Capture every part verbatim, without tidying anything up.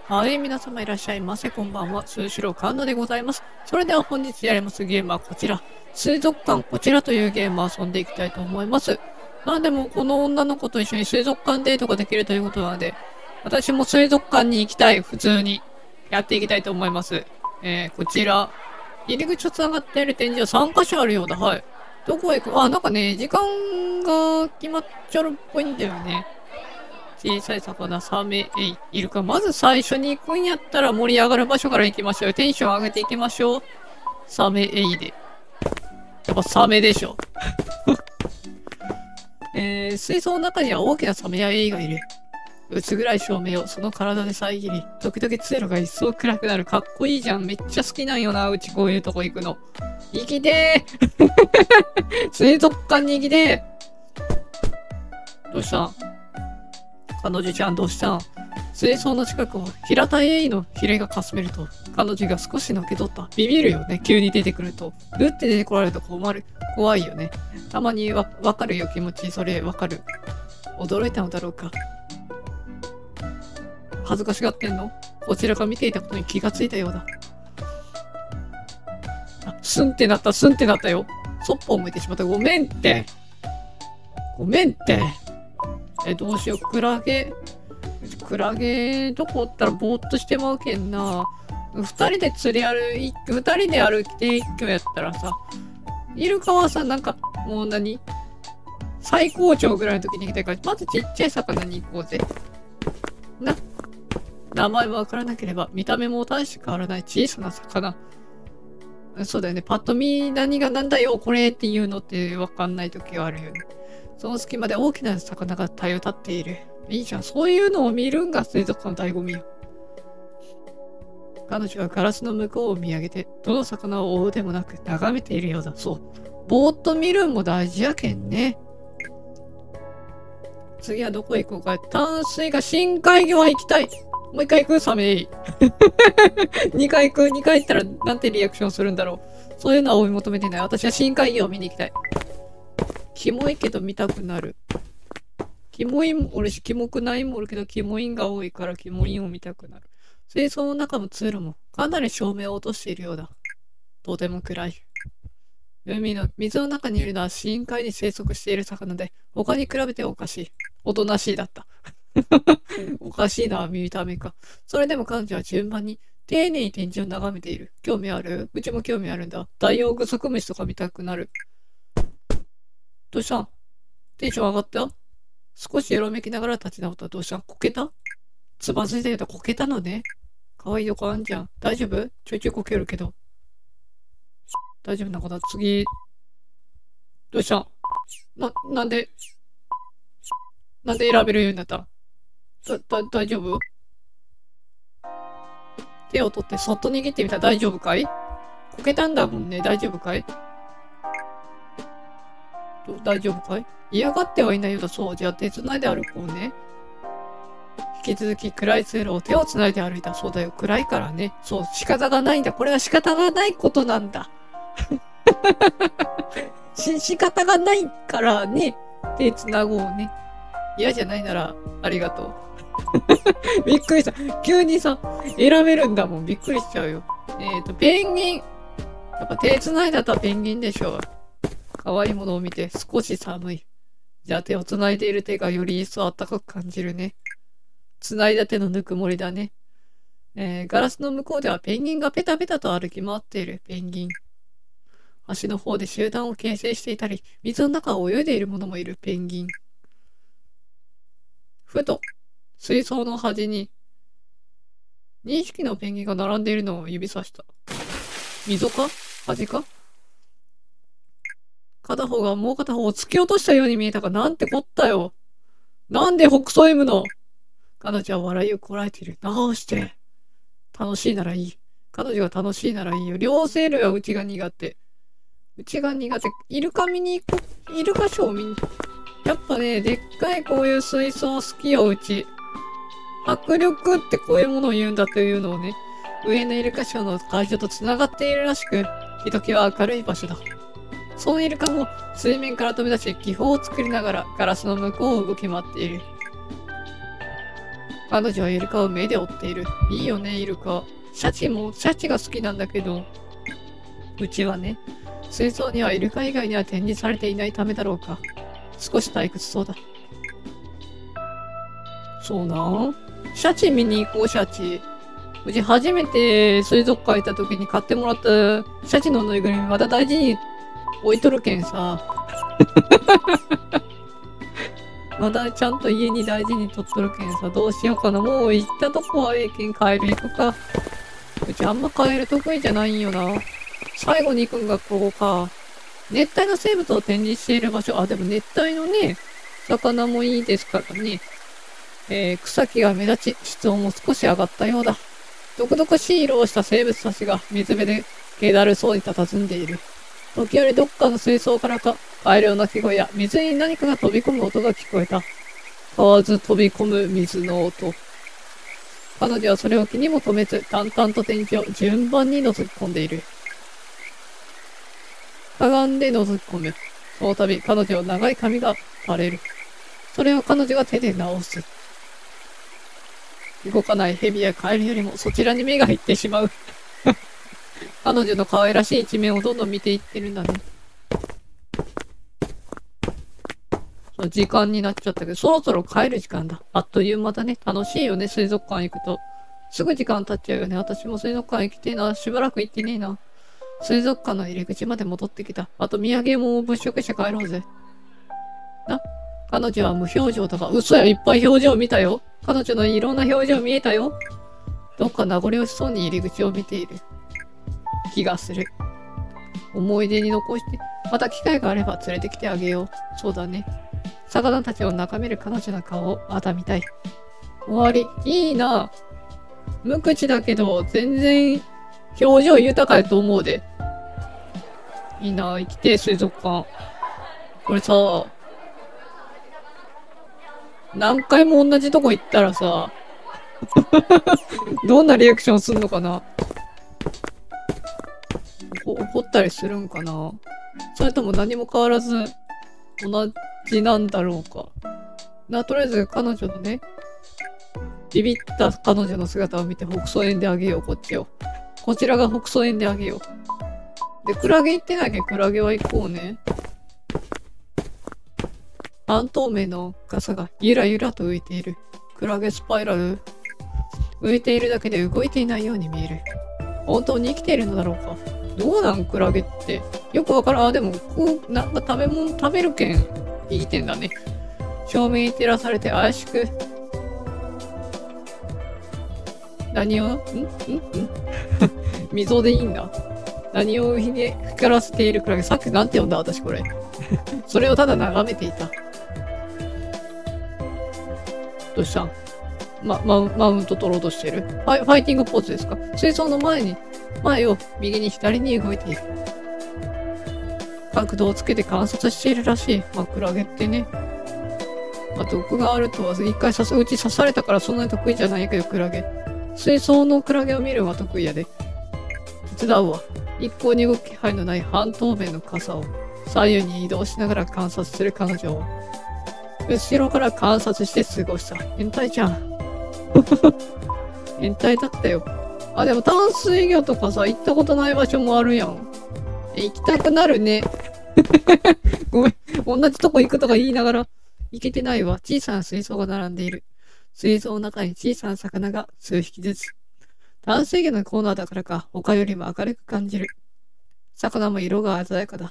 はい、皆様いらっしゃいませ。こんばんは。数四郎カンナでございます。それでは本日やりますゲームはこちら。水族館こちらというゲームを遊んでいきたいと思います。なんでもこの女の子と一緒に水族館デートができるということなので、私も水族館に行きたい。普通にやっていきたいと思います。えー、こちら。入り口と繋がっている展示はさんかしょあるようだ。はい。どこへ行くあ、なんかね、時間が決まっちゃうっぽいんだよね。小さい魚、サメ、エイ、イルカ。まず最初に行くんやったら盛り上がる場所から行きましょう。テンション上げていきましょう。サメ、エイで。やっぱサメでしょ。えー、水槽の中には大きなサメやエイがいる。薄暗い照明をその体で遮り、時々通路が一層暗くなる。かっこいいじゃん。めっちゃ好きなんよな。うちこういうとこ行くの。行きてー水族館に行きてーどうしたん彼女ちゃんどうしたん水槽の近くを平たいエイのヒレがかすめると、彼女が少しのけ取った。ビビるよね。急に出てくると。グッて出てこられると困る。怖いよね。たまにわ、わかるよ気持ち。それわかる。驚いたのだろうか。恥ずかしがってんのこちらが見ていたことに気がついたようだ。あ、スンってなった、スンってなったよ。そっぽを向いてしまった。ごめんって。ごめんって。え、どうしよう。クラゲ。クラゲ、どこおったらぼーっとしてまうけんな。二人で釣り歩い、二人で歩いて一挙やったらさ、イルカはさ、なんか、もう何最高潮ぐらいの時に来たから、まずちっちゃい魚に行こうぜ。な。名前もわからなければ、見た目も大して変わらない小さな魚。そうだよね。パッと見何がなんだよ、これっていうのってわかんない時があるよね。その隙間で大きな魚がたよ立っている。いいじゃん。そういうのを見るんが水族館の醍醐味よ。彼女はガラスの向こうを見上げて、どの魚を追うでもなく眺めているようだ。そう。ぼーっと見るんも大事やけんね。次はどこ行こうか。淡水が深海魚は行きたい。もう一回行くサメイ。二回行く二回行ったらなんてリアクションするんだろう。そういうのは追い求めてない。私は深海魚を見に行きたい。キモいけど見たくなる。キモいもおるし、キモくないもおるけど、キモいんが多いからキモいんを見たくなる。水槽の中も通路もかなり照明を落としているようだ。とても暗い。海の、水の中にいるのは深海に生息している魚で、他に比べておかしい。おとなしいだった。おかしいな、見た目か。それでも彼女は順番に丁寧に展示を眺めている。興味あるうちも興味あるんだ。ダイオウグソクムシとか見たくなる。どうしたんテンション上がった少しよろめきながら立ち直った。どうしたこけたつまずいたようだ。こけたのね。かわいいとこあんじゃん。大丈夫ちょいちょいこけるけど。大丈夫なのかな次。どうしたな、なんで、なんで選べるようになっただ、だ、大丈夫手を取ってそっと握ってみたら大丈夫かいこけたんだもんね。大丈夫かい大丈夫かい嫌がってはいないようだ。そう。じゃあ手繋いで歩こうね。引き続き暗い通路を手を繋いで歩いた。そうだよ。暗いからね。そう。仕方がないんだ。これは仕方がないことなんだ。し、仕方がないからね。手繋ごうね。嫌じゃないならありがとう。びっくりした。急にさ、選べるんだもん。びっくりしちゃうよ。えっと、ペンギン。やっぱ手繋いだったらペンギンでしょう。可愛いものを見て少し寒い。じゃあ手を繋いでいる手がより一層暖かく感じるね。繋いだ手のぬくもりだね。えー、ガラスの向こうではペンギンがペタペタと歩き回っている。ペンギン。端の方で集団を形成していたり、水の中を泳いでいるものもいる。ペンギン。ふと、水槽の端に、にひきのペンギンが並んでいるのを指さした。溝か端か片方がもう片方を突き落としたように見えたが、なんてこったよ。なんでほくそ笑むの彼女は笑いをこらえている。直して。楽しいならいい。彼女が楽しいならいいよ。両生類はうちが苦手。うちが苦手。イルカ見に行こう。イルカショー見に。やっぱね、でっかいこういう水槽好きよ、うち。迫力ってこういうものを言うんだというのをね、上のイルカショーの会場と繋がっているらしく、ひときわ明るい場所だ。そのイルカも水面から飛び出し、気泡を作りながらガラスの向こうを動き回っている。 彼女はイルカを目で追っている。いいよね、イルカ。シャチも、シャチが好きなんだけど、うちはね、水槽にはイルカ以外には展示されていないためだろうか。少し退屈そうだ。そうな。シャチ見に行こう、シャチ。うち初めて水族館行った時に買ってもらったシャチのぬいぐるみまだ大事に置いとるけんさ。まだちゃんと家に大事に取っとるけんさ、どうしようかな。もう行ったとこはええけんカエル行くか。うちあんまカエル得意じゃないんよな。最後に行くんがここか。熱帯の生物を展示している場所。あ、でも熱帯のね、魚もいいですからね。えー、草木が目立ち、室温も少し上がったようだ。独々しい色をした生物たちが水辺で気だるそうに佇んでいる。時折どっかの水槽からか、カエルの鳴き声や水に何かが飛び込む音が聞こえた。買わず飛び込む水の音。彼女はそれを気にも留めず、淡々と天井を順番に覗き込んでいる。かがんで覗き込む。その度、彼女は長い髪が垂れる。それを彼女が手で直す。動かない蛇やカエルよりもそちらに目が入ってしまう。彼女の可愛らしい一面をどんどん見ていってるんだね。時間になっちゃったけど、そろそろ帰る時間だ。あっという間だね。楽しいよね、水族館行くと。すぐ時間経っちゃうよね。私も水族館行きてえな。しばらく行ってねえな。水族館の入り口まで戻ってきた。あと土産も物色して帰ろうぜ。な、彼女は無表情だが、嘘や、いっぱい表情見たよ。彼女のいろんな表情見えたよ。どっか名残惜しそうに入り口を見ている気がする。思い出に残して、また機会があれば連れてきてあげよう。そうだね。魚たちを眺める彼女の顔をまた見たい。終わり。いいな。無口だけど、全然表情豊かやと思うで。いいな。生きてえ水族館。これさ、何回も同じとこ行ったらさ、どんなリアクションすんのかな。怒ったりするんかな。それとも何も変わらず同じなんだろうか。な、とりあえず彼女のね、ビビった彼女の姿を見て北総園であげよう、こっちを。こちらが北総園であげよう。で、クラゲ行ってなきゃクラゲは行こうね。半透明の傘がゆらゆらと浮いている。クラゲスパイラル。浮いているだけで動いていないように見える。本当に生きているのだろうか。どうなんクラゲって。よくわからん。あ、でも、こう、なんか食べ物食べるけん、生きてんだね。照明に照らされて怪しく。何を、んんん溝でいいんだ。何をひね、光らせているクラゲ。さっきなんて呼んだ私これ。それをただ眺めていた。どうしたん？ま、マウマウント取ろうとしてる。ファイ、ファイティングポーズですか？水槽の前に、前を右に左に動いている。角度をつけて観察しているらしい。まあ、クラゲってね。まあ、毒があるとは、一回刺す、うち刺されたからそんなに得意じゃないけど、クラゲ。水槽のクラゲを見るのは得意やで。手伝うわ。一向に動く気配のない半透明の傘を左右に移動しながら観察する彼女を。後ろから観察して過ごした。変態じゃん。変態だったよ。あ、でも淡水魚とかさ、行ったことない場所もあるやん。行きたくなるね。ごめん。同じとこ行くとか言いながら、行けてないわ。小さな水槽が並んでいる。水槽の中に小さな魚が数匹ずつ。淡水魚のコーナーだからか、他よりも明るく感じる。魚も色が鮮やかだ。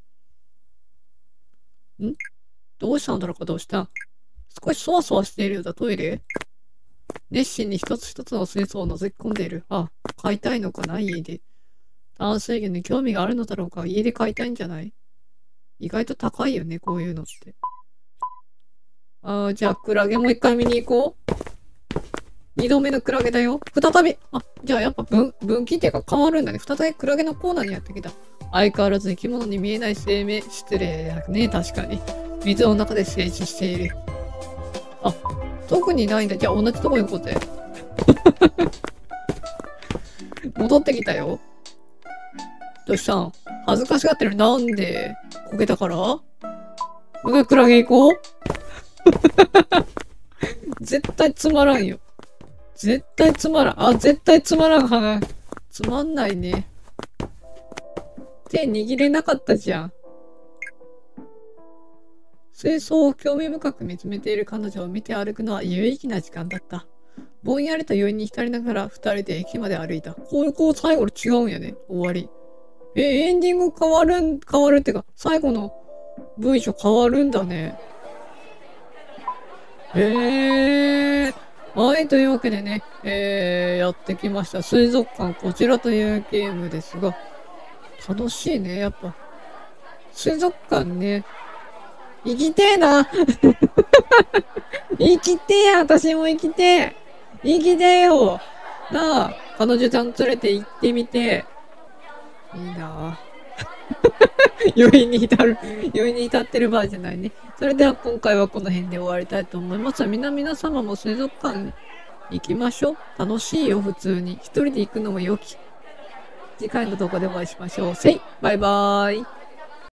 ん？どうしたんだろうか、どうしたん？少しそわそわしているようだ、トイレ？熱心に一つ一つの水槽を覗き込んでいる。あ、飼いたいのかな、家で。淡水魚に興味があるのだろうか、家で飼いたいんじゃない？意外と高いよね、こういうのって。あー、じゃあ、クラゲもう一回見に行こう。二度目のクラゲだよ。再び、あ、じゃあやっぱ分、分岐っていうか変わるんだね。再びクラゲのコーナーにやってきた。相変わらず生き物に見えない生命、失礼だね、確かに。水の中で静止している。あ、特にないんだ。じゃあ同じとこ行こうぜ。戻ってきたよ。どうしたん？恥ずかしがってる。なんで？こけたから？もう一回クラゲ行こう。 絶対つまらんよ。絶対つまらん。あ、絶対つまらん話。つまんないね。手握れなかったじゃん。水槽を興味深く見つめている彼女を見て歩くのは有意義な時間だった。ぼんやりと余韻に浸りながら二人で駅まで歩いた。こういうこう最後の違うんやね。終わり。え、エンディング変わるん、変わるってか、最後の文章変わるんだね。へえー。はい、というわけでね、えー、やってきました。水族館、こちらというゲームですが、楽しいね、やっぱ。水族館ね、行きてえな生きてえ、私も生きてえ。生きてえよ。なあ、彼女ちゃん連れて行ってみて。いいなあ。余韻に浸る、余韻に浸ってる場合じゃないね。それでは今回はこの辺で終わりたいと思います。皆皆様も水族館行きましょう。楽しいよ、普通に。一人で行くのも良き。次回の動画でお会いしましょう。せい、バイバーイ。